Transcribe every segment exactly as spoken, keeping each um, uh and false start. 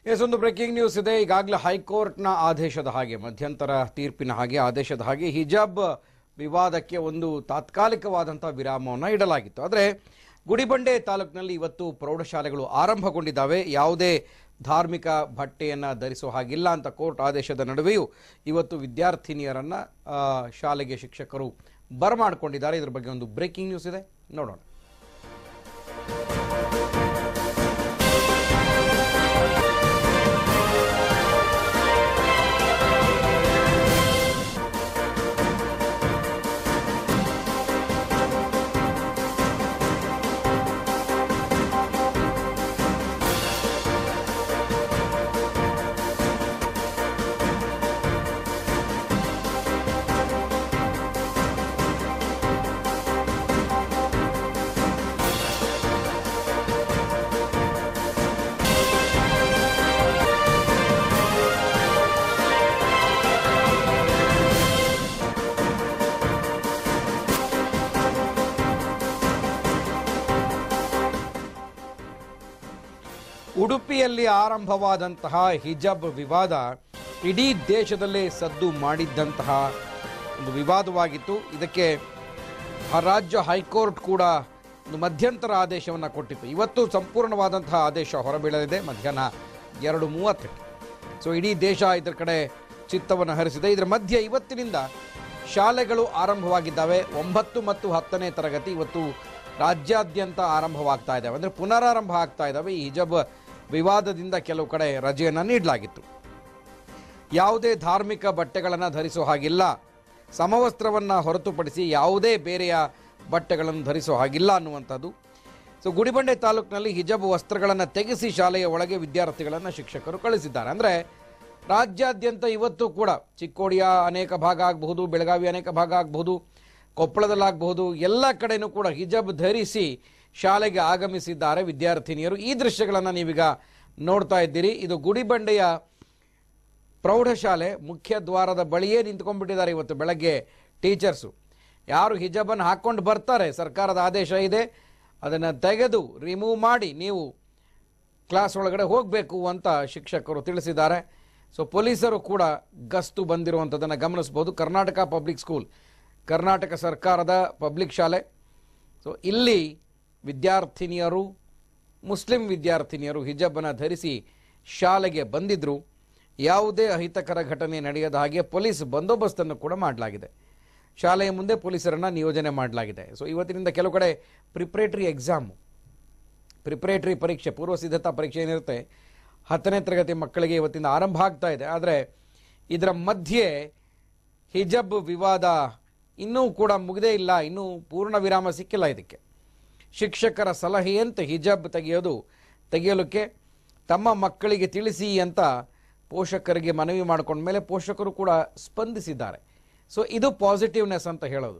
ಒಂದು breaking news ಇದೆ. ಈಗಾಗಲೇ ಹೈಕೋರ್ಟ್ನ ಆದೇಶದ ಹಾಗೆ, ಮಧ್ಯಂತರ ತೀರ್ಪಿನ ಹಾಗೆ, ಆದೇಶದ ಹಾಗೆ ಹಿಜಾಬ್ ವಿವಾದಕ್ಕೆ ಒಂದು ತಾತ್ಕಾಲಿಕವಾದಂಥ ವಿರಾಮವನ್ನು ಇಡಲಾಗಿತ್ತು. ಆದರೆ ಗುಡಿಬಂಡೆ ತಾಲೂಕಿನಲ್ಲಿ ಇವತ್ತು ಪ್ರೌಢಶಾಲೆಗಳು ಆರಂಭಗೊಂಡಿದ್ದಾವೆ. ಯಾವುದೇ ಧಾರ್ಮಿಕ ಬಟ್ಟೆಯನ್ನು ಧರಿಸುವ ಹಾಗಿಲ್ಲ ಅಂತ ಕೋರ್ಟ್ ಆದೇಶದ ನಡುವೆಯೂ ಇವತ್ತು ವಿದ್ಯಾರ್ಥಿನಿಯರನ್ನು ಶಾಲೆಗೆ ಶಿಕ್ಷಕರು ಬರಮಾಡಿಕೊಂಡಿದ್ದಾರೆ. ಇದರ ಬಗ್ಗೆ ಒಂದು ಬ್ರೇಕಿಂಗ್ ನ್ಯೂಸ್ ಇದೆ, ನೋಡೋಣ. ಉಡುಪಿಯಲ್ಲಿ ಆರಂಭವಾದಂತಹ ಹಿಜಾಬ್ ವಿವಾದ ಇಡೀ ದೇಶದಲ್ಲೇ ಸದ್ದು ಮಾಡಿದ್ದಂತಹ ಒಂದು ವಿವಾದವಾಗಿತ್ತು. ಇದಕ್ಕೆ ರಾಜ್ಯ ಹೈಕೋರ್ಟ್ ಕೂಡ ಒಂದು ಮಧ್ಯಂತರ ಆದೇಶವನ್ನು ಕೊಟ್ಟಿತ್ತು. ಇವತ್ತು ಸಂಪೂರ್ಣವಾದಂತಹ ಆದೇಶ ಹೊರಬೀಳಲಿದೆ ಮಧ್ಯಾಹ್ನ ಎರಡು ಮೂವತ್ತಕ್ಕೆ. ಸೊ ಇಡೀ ದೇಶ ಇದರ ಕಡೆ ಚಿತ್ತವನ್ನು ಹರಿಸಿದೆ. ಇದರ ಮಧ್ಯೆ ಇವತ್ತಿನಿಂದ ಶಾಲೆಗಳು ಆರಂಭವಾಗಿದ್ದಾವೆ. ಒಂಬತ್ತು ಮತ್ತು ಹತ್ತನೇ ತರಗತಿ ಇವತ್ತು ರಾಜ್ಯಾದ್ಯಂತ ಆರಂಭವಾಗ್ತಾ ಇದ್ದಾವೆ, ಅಂದರೆ ಪುನರಾರಂಭ ಆಗ್ತಾ ಇದ್ದಾವೆ. ಈ ಹಿಜಾಬ್ ವಿವಾದದಿಂದ ಕೆಲವು ಕಡೆ ರಜೆಯನ್ನು ನೀಡಲಾಗಿತ್ತು. ಯಾವುದೇ ಧಾರ್ಮಿಕ ಬಟ್ಟೆಗಳನ್ನು ಧರಿಸೋ ಹಾಗಿಲ್ಲ, ಸಮವಸ್ತ್ರವನ್ನು ಹೊರತುಪಡಿಸಿ ಯಾವುದೇ ಬೇರೆಯ ಬಟ್ಟೆಗಳನ್ನು ಧರಿಸೋ ಹಾಗಿಲ್ಲ ಅನ್ನುವಂಥದ್ದು. ಸೊ ಗುಡಿಬಂಡೆ ತಾಲೂಕಿನಲ್ಲಿ ಹಿಜಾಬ್ ವಸ್ತ್ರಗಳನ್ನು ತೆಗೆಸಿ ಶಾಲೆಯ ಒಳಗೆ ವಿದ್ಯಾರ್ಥಿಗಳನ್ನು ಶಿಕ್ಷಕರು ಕಳಿಸಿದ್ದಾರೆ. ಅಂದರೆ ರಾಜ್ಯಾದ್ಯಂತ ಇವತ್ತು ಕೂಡ ಚಿಕ್ಕೋಡಿಯ ಅನೇಕ ಭಾಗ ಆಗಬಹುದು, ಬೆಳಗಾವಿ ಅನೇಕ ಭಾಗ ಆಗಬಹುದು, ಕೊಪ್ಪಳದಲ್ಲಾಗಬಹುದು, ಎಲ್ಲ ಕಡೆಯೂ ಕೂಡ ಹಿಜಾಬ್ ಧರಿಸಿ ಶಾಲೆಗೆ ಆಗಮಿಸಿದ್ದಾರೆ ವಿದ್ಯಾರ್ಥಿನಿಯರು. ಈ ದೃಶ್ಯಗಳನ್ನು ನೀವೀಗ ನೋಡ್ತಾ ಇದ್ದೀರಿ. ಇದು ಗುಡಿಬಂಡೆಯ ಪ್ರೌಢಶಾಲೆ ಮುಖ್ಯ ದ್ವಾರದ ಬಳಿಯೇ ನಿಂತ್ಕೊಂಡ್ಬಿಟ್ಟಿದ್ದಾರೆ ಇವತ್ತು ಬೆಳಗ್ಗೆ ಟೀಚರ್ಸು. ಯಾರು ಹಿಜಾಬನ್ನು ಹಾಕ್ಕೊಂಡು ಬರ್ತಾರೆ, ಸರ್ಕಾರದ ಆದೇಶ ಇದೆ, ಅದನ್ನು ತೆಗೆದು ರಿಮೂವ್ ಮಾಡಿ ನೀವು ಕ್ಲಾಸ್ ಒಳಗಡೆ ಹೋಗಬೇಕು ಅಂತ ಶಿಕ್ಷಕರು ತಿಳಿಸಿದ್ದಾರೆ. ಸೊ ಪೊಲೀಸರು ಕೂಡ ಗಸ್ತು ಬಂದಿರುವಂಥದ್ದನ್ನು ಗಮನಿಸ್ಬೋದು. ಕರ್ನಾಟಕ ಪಬ್ಲಿಕ್ ಸ್ಕೂಲ್, ಕರ್ನಾಟಕ ಸರ್ಕಾರದ ಪಬ್ಲಿಕ್ ಶಾಲೆ. ಸೊ ಇಲ್ಲಿ ವಿದ್ಯಾರ್ಥಿನಿಯರು, ಮುಸ್ಲಿಂ ವಿದ್ಯಾರ್ಥಿನಿಯರು ಹಿಜಾಬನ್ನು ಧರಿಸಿ ಶಾಲೆಗೆ ಬಂದಿದ್ದರು. ಯಾವುದೇ ಅಹಿತಕರ ಘಟನೆ ನಡೆಯದ ಹಾಗೆ ಪೊಲೀಸ್ ಬಂದೋಬಸ್ತನ್ನು ಕೂಡ ಮಾಡಲಾಗಿದೆ. ಶಾಲೆಯ ಮುಂದೆ ಪೊಲೀಸರನ್ನು ನಿಯೋಜನೆ ಮಾಡಲಾಗಿದೆ. ಸೊ ಇವತ್ತಿನಿಂದ ಕೆಲವು ಕಡೆ ಪ್ರಿಪ್ರೇಟರಿ ಎಕ್ಸಾಮು, ಪ್ರಿಪ್ರೇಟರಿ ಪರೀಕ್ಷೆ, ಪೂರ್ವ ಸಿದ್ಧತಾ ಪರೀಕ್ಷೆ ಏನಿರುತ್ತೆ, ಹತ್ತನೇ ತರಗತಿ ಮಕ್ಕಳಿಗೆ ಇವತ್ತಿಂದ ಆರಂಭ ಆಗ್ತಾ ಇದೆ. ಆದರೆ ಇದರ ಮಧ್ಯೆ ಹಿಜಾಬ್ ವಿವಾದ ಇನ್ನೂ ಕೂಡ ಮುಗಿದೇ ಇಲ್ಲ, ಇನ್ನೂ ಪೂರ್ಣ ವಿರಾಮ ಸಿಕ್ಕಿಲ್ಲ. ಇದಕ್ಕೆ ಶಿಕ್ಷಕರ ಸಲಹೆಯಂತೆ ಹಿಜಾಬ್ ತೆಗೆಯೋದು ತೆಗೆಯಲಿಕ್ಕೆ ತಮ್ಮ ಮಕ್ಕಳಿಗೆ ತಿಳಿಸಿ ಅಂತ ಪೋಷಕರಿಗೆ ಮನವಿ ಮಾಡಿಕೊಂಡ ಮೇಲೆ ಪೋಷಕರು ಕೂಡ ಸ್ಪಂದಿಸಿದ್ದಾರೆ. ಸೊ ಇದು ಪಾಸಿಟಿವ್ನೆಸ್ ಅಂತ ಹೇಳೋದು.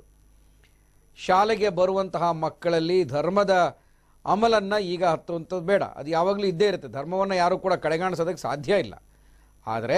ಶಾಲೆಗೆ ಬರುವಂತಹ ಮಕ್ಕಳಲ್ಲಿ ಧರ್ಮದ ಅಮಲನ್ನು ಈಗ ಹತ್ತುವಂಥದ್ದು ಬೇಡ, ಅದು ಯಾವಾಗಲೂ ಇದ್ದೇ ಇರುತ್ತೆ. ಧರ್ಮವನ್ನು ಯಾರೂ ಕೂಡ ಕಡೆಗಾಣಿಸೋದಕ್ಕೆ ಸಾಧ್ಯ ಇಲ್ಲ. ಆದರೆ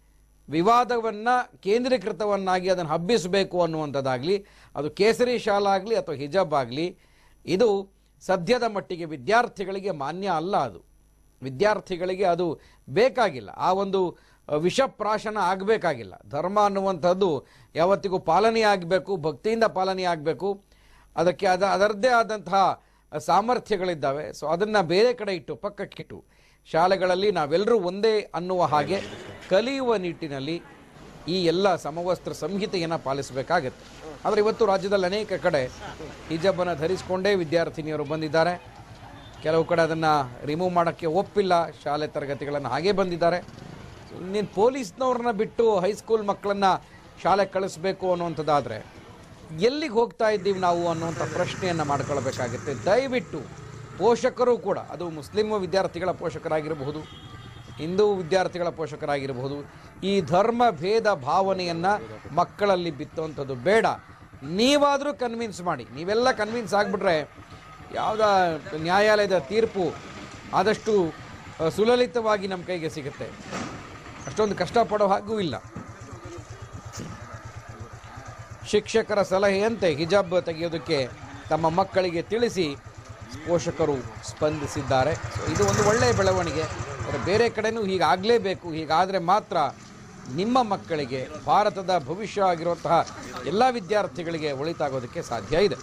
ವಿವಾದವನ್ನು ಕೇಂದ್ರೀಕೃತವನ್ನಾಗಿ ಅದನ್ನು ಹಬ್ಬಿಸಬೇಕು ಅನ್ನುವಂಥದ್ದಾಗಲಿ, ಅದು ಕೇಸರಿ ಶಾಲಾ ಆಗಲಿ ಅಥವಾ ಹಿಜಾಬ್ ಆಗಲಿ, ಇದು ಸದ್ಯದ ಮಟ್ಟಿಗೆ ವಿದ್ಯಾರ್ಥಿಗಳಿಗೆ ಮಾನ್ಯ ಅಲ್ಲ. ಅದು ವಿದ್ಯಾರ್ಥಿಗಳಿಗೆ ಅದು ಬೇಕಾಗಿಲ್ಲ. ಆ ಒಂದು ವಿಷಪ್ರಾಶನ ಆಗಬೇಕಾಗಿಲ್ಲ. ಧರ್ಮ ಅನ್ನುವಂಥದ್ದು ಯಾವತ್ತಿಗೂ ಪಾಲನೆ ಆಗಬೇಕು, ಭಕ್ತಿಯಿಂದ ಪಾಲನೆ ಆಗಬೇಕು. ಅದಕ್ಕೆ ಅದ ಅದರದ್ದೇ ಆದಂತಹ ಸಾಮರ್ಥ್ಯಗಳಿದ್ದಾವೆ. ಸೊ ಅದನ್ನು ಬೇರೆ ಕಡೆ ಇಟ್ಟು ಪಕ್ಕಕ್ಕಿಟ್ಟು ಶಾಲೆಗಳಲ್ಲಿ ನಾವೆಲ್ಲರೂ ಒಂದೇ ಅನ್ನುವ ಹಾಗೆ ಕಲಿಯುವ ನಿಟ್ಟಿನಲ್ಲಿ ಈ ಎಲ್ಲ ಸಮವಸ್ತ್ರ ಸಂಹಿತೆಯನ್ನು ಪಾಲಿಸಬೇಕಾಗತ್ತೆ. ಆದರೆ ಇವತ್ತು ರಾಜ್ಯದಲ್ಲಿ ಅನೇಕ ಕಡೆ ಹಿಜಾಬನ್ನು ಧರಿಸಿಕೊಂಡೇ ವಿದ್ಯಾರ್ಥಿನಿಯರು ಬಂದಿದ್ದಾರೆ. ಕೆಲವು ಕಡೆ ಅದನ್ನು ರಿಮೂವ್ ಮಾಡೋಕ್ಕೆ ಒಪ್ಪಿಲ್ಲ, ಶಾಲೆ ತರಗತಿಗಳನ್ನು ಹಾಗೇ ಬಂದಿದ್ದಾರೆ. ಇನ್ನೇನು ಪೊಲೀಸ್ನವ್ರನ್ನ ಬಿಟ್ಟು ಹೈಸ್ಕೂಲ್ ಮಕ್ಕಳನ್ನು ಶಾಲೆಗೆ ಕಳಿಸ್ಬೇಕು ಅನ್ನುವಂಥದ್ದಾದರೆ ಎಲ್ಲಿಗೆ ಹೋಗ್ತಾ ಇದ್ದೀವಿ ನಾವು ಅನ್ನುವಂಥ ಪ್ರಶ್ನೆಯನ್ನು ಮಾಡ್ಕೊಳ್ಬೇಕಾಗುತ್ತೆ. ದಯವಿಟ್ಟು ಪೋಷಕರು ಕೂಡ, ಅದು ಮುಸ್ಲಿಂ ವಿದ್ಯಾರ್ಥಿಗಳ ಪೋಷಕರಾಗಿರಬಹುದು, ಹಿಂದೂ ವಿದ್ಯಾರ್ಥಿಗಳ ಪೋಷಕರಾಗಿರಬಹುದು, ಈ ಧರ್ಮ ಭೇದ ಭಾವನೆಯನ್ನು ಮಕ್ಕಳಲ್ಲಿ ಬಿತ್ತುವಂಥದ್ದು ಬೇಡ. ನೀವಾದರೂ ಕನ್ವಿನ್ಸ್ ಮಾಡಿ. ನೀವೆಲ್ಲ ಕನ್ವಿನ್ಸ್ ಆಗಿಬಿಟ್ರೆ ಯಾವುದ ನ್ಯಾಯಾಲಯದ ತೀರ್ಪು ಆದಷ್ಟು ಸುಲಲಿತವಾಗಿ ನಮ್ಮ ಕೈಗೆ ಸಿಗುತ್ತೆ. ಅಷ್ಟೊಂದು ಕಷ್ಟಪಡೋ ಹಾಗೂ ಇಲ್ಲ. ಶಿಕ್ಷಕರ ಸಲಹೆಯಂತೆ ಹಿಜಾಬ್ ತೆಗೆಯೋದಕ್ಕೆ ತಮ್ಮ ಮಕ್ಕಳಿಗೆ ತಿಳಿಸಿ ಪೋಷಕರು ಸ್ಪಂದಿಸಿದ್ದಾರೆ. ಸೊ ಇದು ಒಂದು ಒಳ್ಳೆಯ ಬೆಳವಣಿಗೆ. ಬೇರೆ ಕಡೆನೂ ಹೀಗಾಗಲೇಬೇಕು, ಹೀಗಾದರೆ ಮಾತ್ರ ನಿಮ್ಮ ಮಕ್ಕಳಿಗೆ, ಭಾರತದ ಭವಿಷ್ಯ ಆಗಿರುವಂತಹ ಎಲ್ಲ ವಿದ್ಯಾರ್ಥಿಗಳಿಗೆ ಒಳಿತಾಗೋದಕ್ಕೆ ಸಾಧ್ಯ ಇದೆ.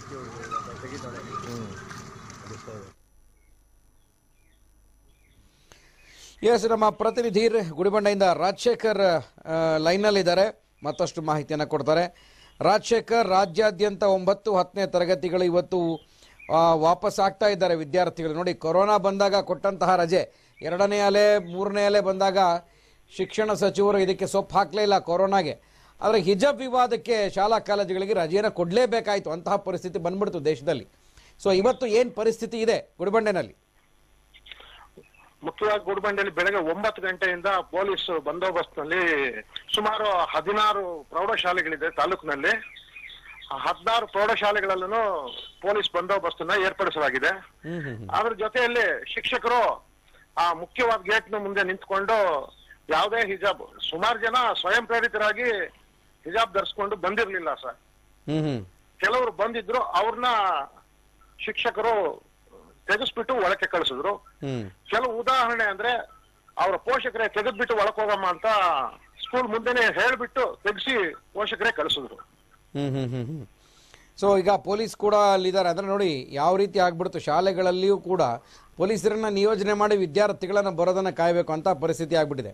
ಎಸ್, ನಮ್ಮ ಪ್ರತಿನಿಧಿ ಗುಡಿಬಂಡೆಯಿಂದ ರಾಜಶೇಖರ್ ಲೈನ್ನಲ್ಲಿದ್ದಾರೆ, ಮತ್ತಷ್ಟು ಮಾಹಿತಿಯನ್ನು ಕೊಡ್ತಾರೆ. ರಾಜಶೇಖರ್, ರಾಜ್ಯಾದ್ಯಂತ ಒಂಬತ್ತು ಹತ್ತನೇ ತರಗತಿಗಳು ಇವತ್ತು ವಾಪಸ್ ಆಗ್ತಾ ಇದ್ದಾರೆ ವಿದ್ಯಾರ್ಥಿಗಳು. ನೋಡಿ, ಕೊರೋನಾ ಬಂದಾಗ ಕೊಟ್ಟಂತಹ ರಜೆ, ಎರಡನೇ ಅಲೆ ಮೂರನೇ ಅಲೆ ಬಂದಾಗ ಶಿಕ್ಷಣ ಸಚಿವರು ಇದಕ್ಕೆ ಸೊಪ್ಪು ಹಾಕಲೇ ಇಲ್ಲ ಕೊರೋನಾಗೆ. ಆದರೆ ಹಿಜಾಬ್ ವಿವಾದಕ್ಕೆ ಶಾಲಾ ಕಾಲೇಜುಗಳಿಗೆ ರಜೆಯನ್ನು ಕೊಡಲೇಬೇಕಾಯಿತು, ಅಂತಹ ಪರಿಸ್ಥಿತಿ ಬಂದ್ಬಿಡ್ತು ದೇಶದಲ್ಲಿ. ಸೊ ಇವತ್ತು ಏನು ಪರಿಸ್ಥಿತಿ ಇದೆ ಗುಡಿಬಂಡೆನಲ್ಲಿ? ಮುಖ್ಯವಾಗಿ ಗುಡಿಬಂಡೆಯಲ್ಲಿ ಬೆಳಗ್ಗೆ ಒಂಬತ್ತು ಗಂಟೆಯಿಂದ ಪೊಲೀಸ್ ಬಂದೋಬಸ್ತ್ನಲ್ಲಿ ಸುಮಾರು ಹದಿನಾರು ಪ್ರೌಢಶಾಲೆಗಳಿದೆ ತಾಲೂಕಿನಲ್ಲಿ. ಹದಿನಾರು ಪ್ರೌಢಶಾಲೆಗಳಲ್ಲೂ ಪೊಲೀಸ್ ಬಂದೋಬಸ್ತನ್ನ ಏರ್ಪಡಿಸಲಾಗಿದೆ. ಅದ್ರ ಜೊತೆಯಲ್ಲಿ ಶಿಕ್ಷಕರು ಆ ಮುಖ್ಯವಾದ ಗೇಟ್ ನ ಮುಂದೆ ನಿಂತ್ಕೊಂಡು ಯಾವುದೇ ಹಿಜಾಬ್, ಸುಮಾರು ಜನ ಸ್ವಯಂ ಪ್ರೇರಿತರಾಗಿ ಹಿಜಾಬ್ ಧರಿಸ್ಕೊಂಡು ಬಂದಿರ್ಲಿಲ್ಲ ಸರ್. ಕೆಲವರು ಬಂದಿದ್ರು, ಅವ್ರನ್ನ ಶಿಕ್ಷಕರು ತೆಗೆಸ್ಬಿಟ್ಟು ಒಳಕ್ಕೆ ಕಳಿಸಿದ್ರು. ಕೆಲವು ಉದಾಹರಣೆ ಅಂದ್ರೆ ಅವರ ಪೋಷಕರೇ ತೆಗೆದ್ಬಿಟ್ಟು ಒಳಕ್ ಹೋಗಮ್ಮ ಅಂತ ಸ್ಕೂಲ್ ಮುಂದೆನೆ ಹೇಳ್ಬಿಟ್ಟು ತೆಗೆಸಿ ಪೋಷಕರೇ ಕಳಿಸಿದ್ರು. ಹ್ಮ್ ಹ್ಮ್ ಹ್ಮ್ ಹ್ಮ್ ಸೊ ಈಗ ಪೊಲೀಸ್ ಕೂಡ ಅಲ್ಲಿದ್ದಾರೆ. ಅಂದ್ರೆ ನೋಡಿ ಯಾವ ರೀತಿ ಆಗ್ಬಿಡ್ತು, ಶಾಲೆಗಳಲ್ಲಿಯೂ ಕೂಡ ಪೊಲೀಸರನ್ನ ನಿಯೋಜನೆ ಮಾಡಿ ವಿದ್ಯಾರ್ಥಿಗಳನ್ನ ಬರೋದನ್ನ ಕಾಯ್ಬೇಕು ಅಂತ ಪರಿಸ್ಥಿತಿ ಆಗ್ಬಿಟ್ಟಿದೆ.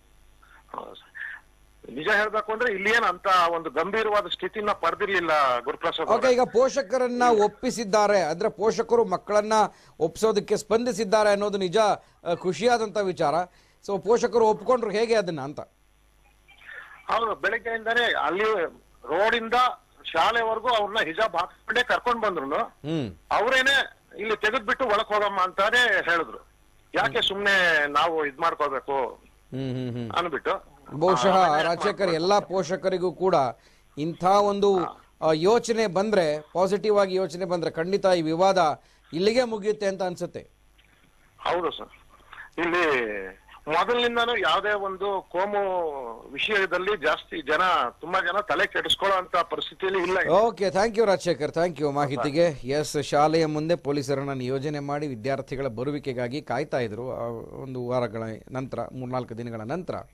ನಿಜ ಹೇಳ್ಬೇಕು ಅಂದ್ರೆ ಇಲ್ಲಿ ಏನ್ ಅಂತ ಒಂದು ಗಂಭೀರವಾದ ಸ್ಥಿತಿನ ಪಡೆದಿರ್ಲಿಲ್ಲ ಗುರುಪ್ರಸಾದ್. ಓಕೆ, ಈಗ ಪೋಷಕರನ್ನ ಒಪ್ಪಿಸಿದ್ದಾರೆ, ಅಂದ್ರೆ ಪೋಷಕರು ಮಕ್ಕಳನ್ನ ಒಪ್ಪಿಸೋದಕ್ಕೆ ಸ್ಪಂದಿಸಿದ್ದಾರೆ ಅನ್ನೋದು ನಿಜ ಖುಷಿಯಾದಂತ ವಿಚಾರ. ಸೊ ಪೋಷಕರು ಒಪ್ಕೊಂಡ್ರು ಹೇಗೆ ಅದನ್ನ ಅಂತ? ಹೌದು, ಬೆಳಗ್ಗೆಯಿಂದಾನೇ ಅಲ್ಲಿ ರೋಡಿಂದ ಶಾಲೆವರೆಗೂ ಅವ್ರನ್ನ ಹಿಜಾಬ್ ಹಾಕೊಂಡೇ ಕರ್ಕೊಂಡ್ ಬಂದ್ರು. ಅವ್ರೇನೆ ಇಲ್ಲಿ ತೆಗೆದ್ಬಿಟ್ಟು ಒಳಕ್ ಹೋಗಮ್ಮ ಅಂತಾನೆ ಹೇಳಿದ್ರು. ಯಾಕೆ ಸುಮ್ನೆ ನಾವು ಇದ್ ಮಾಡ್ಕೋಬೇಕು ಅನ್ಬಿಟ್ಟು. ಬಹುಶಃ ರಾಜಶೇಖರ್, ಎಲ್ಲಾ ಪೋಷಕರಿಗೂ ಕೂಡ ಇಂಥ ಒಂದು ಯೋಚನೆ ಬಂದ್ರೆ, ಪಾಸಿಟಿವ್ ಆಗಿ ಯೋಚನೆ ಬಂದ್ರೆ ಖಂಡಿತ ಈ ವಿವಾದ ಇಲ್ಲಿಗೆ ಮುಗಿಯುತ್ತೆ ಅಂತ ಅನ್ಸುತ್ತೆ. ಹೌದು ಸರ್, ಇಲ್ಲಿ ಮೊದಲಿನಿಂದಾನು ಯಾವುದೇ ಒಂದು ಕೋಮು ವಿಷಯದಲ್ಲಿ ಜಾಸ್ತಿ ಜನ ತುಂಬಾ ಜನ ತಲೆ ಕೆಡಿಸ್ಕೊಳ್ಳೋ ಅಂತ ಪರಿಸ್ಥಿತಿಯಲ್ಲಿ ಇಲ್ಲ. Okay, thank you Rajashekhar, thank you ಮಾಹಿತಿಗೆ. ಎಸ್, ಶಾಲೆಯ ಮುಂದೆ ಪೊಲೀಸರನ್ನ ನಿಯೋಜನೆ ಮಾಡಿ ವಿದ್ಯಾರ್ಥಿಗಳ ಬರುವಿಕೆಗಾಗಿ ಕಾಯ್ತಾ ಇದ್ರು ಒಂದು ವಾರಗಳ ನಂತರ, ಮೂರ್ನಾಲ್ಕು ದಿನಗಳ ನಂತರ.